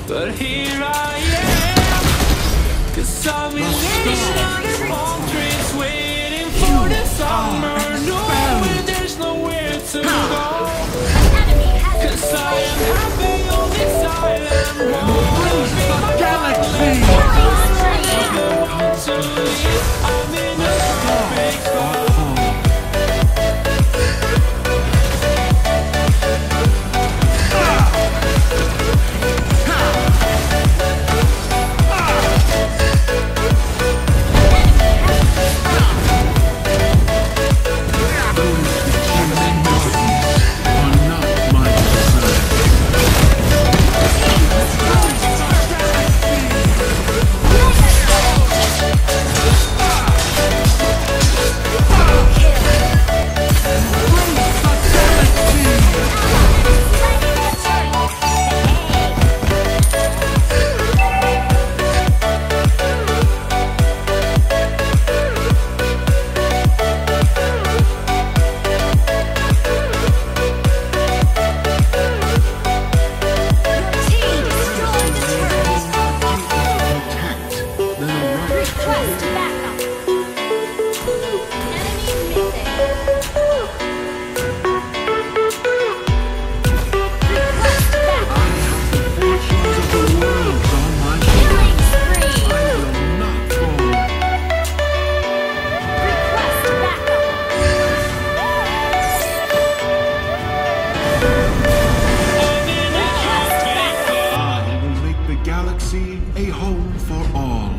But here I am, 'cause I've been living under palm trees, waiting for the summer, knowing there's nowhere to go. 'Cause I am happy on this island, wanna be my galaxy. I'm in a perfect spot. A home for all.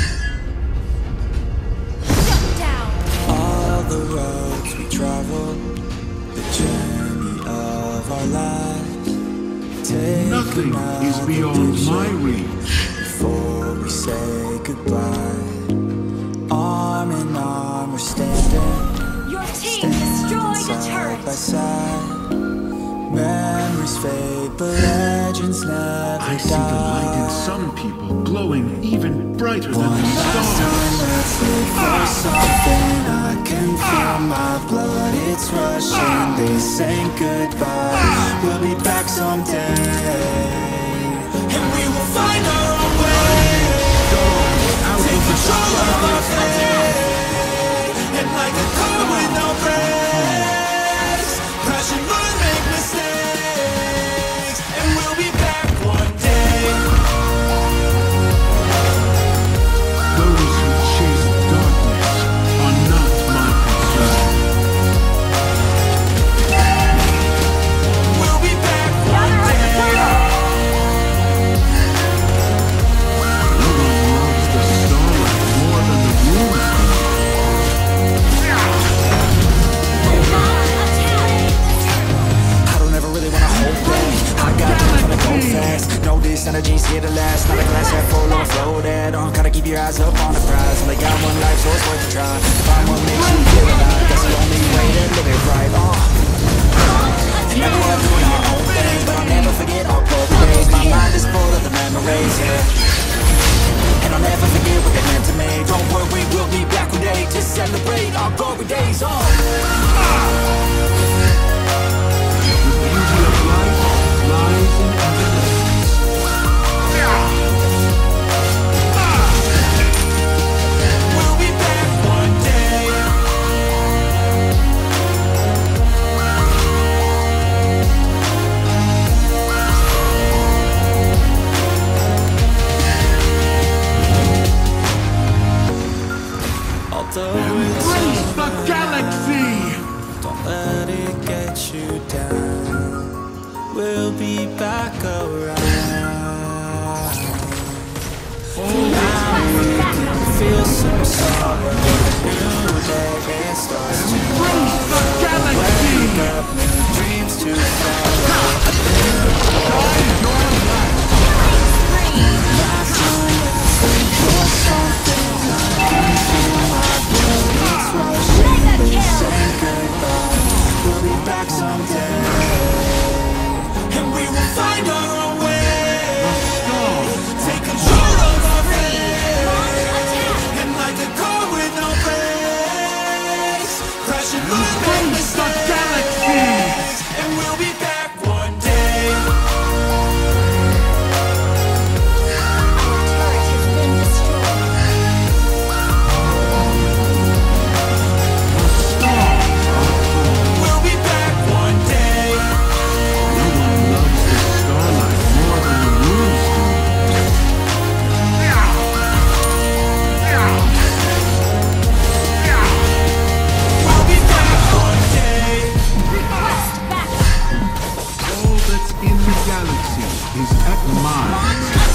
All the roads we travel, the journey of our lives. Nothing is beyond my reach. Before we say goodbye, arm in arm we're standing. Your team destroyed a turret. Side by side, memories fade, but legends never I see the light in some people glowing even brighter than the stars. Let's live for something. I can feel my blood, it's rushing. This ain't goodbye, we'll be back someday, and we will find our own way. Take control of our fate, and like a car with no brakes, crash and learn, make mistakes, and we'll be back one day. Those who chase darkness are not my concern. We'll be back one day. No one loves the starlight more than the moon. I don't ever really wanna hold back. I got time to go fast. Know this energy's here to last. Not a glass half full or floated on. Gotta keep your eyes up on the prize. Only got one life, so it's worth a try. Find what makes you feel alive. That's the only way to live it right. And everyone doing our own thing, but I'll never forget our glory days. My mind is full of the memories, yeah. And I'll never forget what they meant to me. Don't worry, we'll be back one day to celebrate our glory days. The beauty of life lies in evidence. We'll be back one day. Although it's Embrace the galaxy! don't let it get you down. We'll be back around. Feel some sorrow. New day it starts to Embrace the galaxy! wake up, new dreams to follow. Last time, let's wait for something. I can feel my blood, it's rushing. This ain't goodbye, we'll be back someday, and we will find our own way. Take control of our fate, and like a car with no brakes, crash and burn, make mistakes, and we'll be back die.